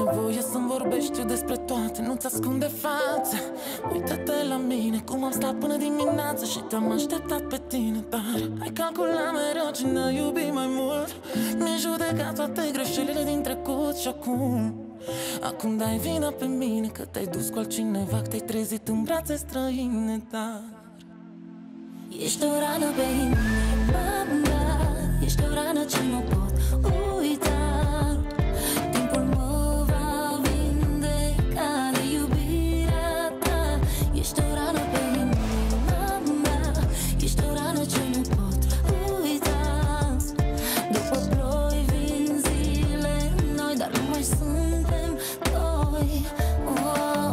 nevoie să-mi vorbești eu despre toate, nu-ți ascunde fața. Uită-te la mine, cum am stat până dimineață și te-am așteptat pe tine. Dar ai calculat mereu cine a iubit mai mult. Mi-ai judecat toate greșelile din trecut și acum dai vina pe mine că te-ai dus cu altcineva, că te-ai trezit în brațe străine. Dar ești o rană pe inima mea, ești o rană ce nu pot uita. Timpul mă va vindeca de iubirea ta. Ești o rană pe inima mea, ești o rană ce nu pot uita. După ploi vin zile noi, dar nu mai suntem doi. Oh.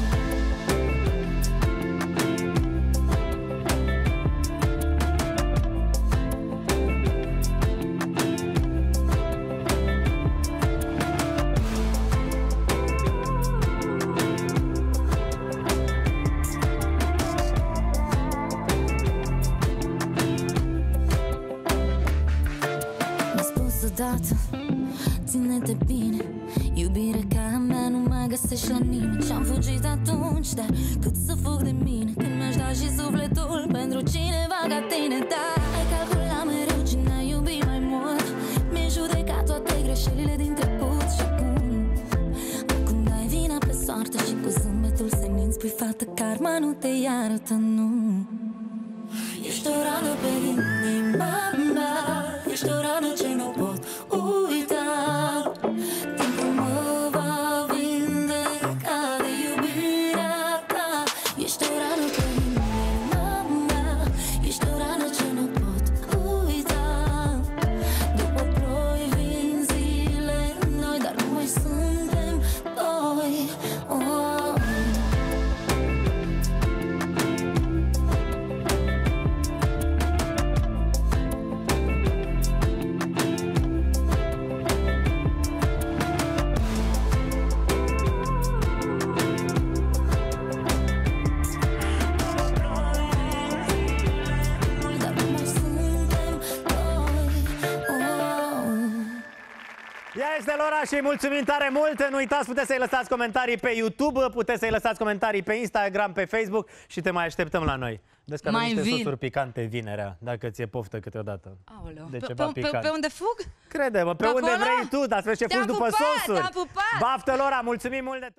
Odată, ține-te bine, iubire ca a mea nu mai găsești la nimeni. Și-am fugit atunci, dar cât să fug de mine când mi-aș da și sufletul pentru cineva ca tine. Dar ai calculat mereu cine a iubit mai mult. Mi-ai judecat toate greșelile din trecut și acum dai vina pe soartă și cu zâmbetul senin spui, fată, karma nu te iartă, nu. Ești o rană pe inima mea, ești o rană ce nu pot uita. Timpul mă va vindeca de iubirea ta. Ești o rană pe inima mea, ești o rană ce nu pot uita. După ploi vin zile noi, dar nu mai suntem doi. Oh. Ea este Lora și îi mulțumim tare mult. Nu uitați, puteți să-i lăsați comentarii pe YouTube, puteți să-i lăsați comentarii pe Instagram, pe Facebook și te mai așteptăm la noi. Vezi că avem niște sosuri picante vinerea, dacă ți-e poftă câteodată. Aoleu. De ceva picant. Pe unde fug? Crede-mă, pe unde vrei tu, dar spre ce fugi după sosuri. Te-am pupat! Baftă, Lora, mulțumim mult de tot!